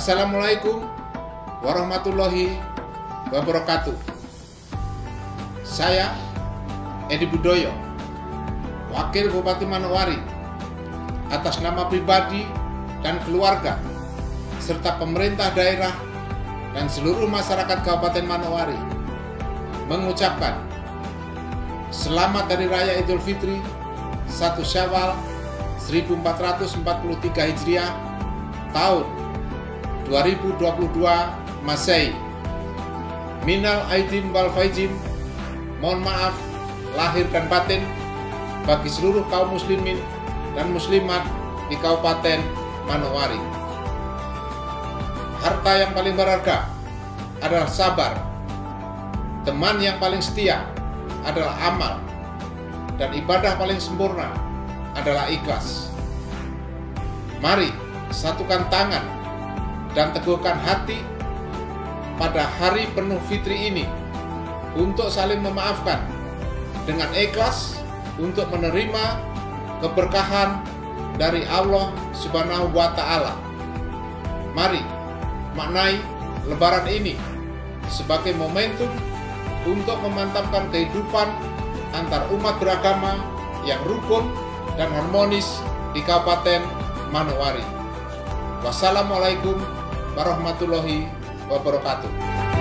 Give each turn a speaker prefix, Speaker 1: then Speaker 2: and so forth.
Speaker 1: Assalamualaikum warahmatullahi wabarakatuh. Saya Edi Budoyo, Wakil Bupati Manokwari, atas nama pribadi dan keluarga serta pemerintah daerah dan seluruh masyarakat Kabupaten Manokwari mengucapkan Selamat Hari Raya Idul Fitri 1 Syawal 1443 Hijriah tahun 2022 Masehi. Minal aidin wal faizin, mohon maaf lahir dan batin bagi seluruh kaum muslimin dan muslimat di Kabupaten Manokwari. Harta yang paling berharga adalah sabar. Teman yang paling setia adalah amal. Dan ibadah paling sempurna adalah ikhlas. Mari satukan tangan dan teguhkan hati pada hari penuh fitri ini untuk saling memaafkan dengan ikhlas untuk menerima keberkahan dari Allah Subhanahu wa Ta'ala. Mari maknai Lebaran ini sebagai momentum untuk memantapkan kehidupan antar umat beragama yang rukun dan harmonis di Kabupaten Manokwari. Wassalamualaikum warahmatullahi wabarakatuh.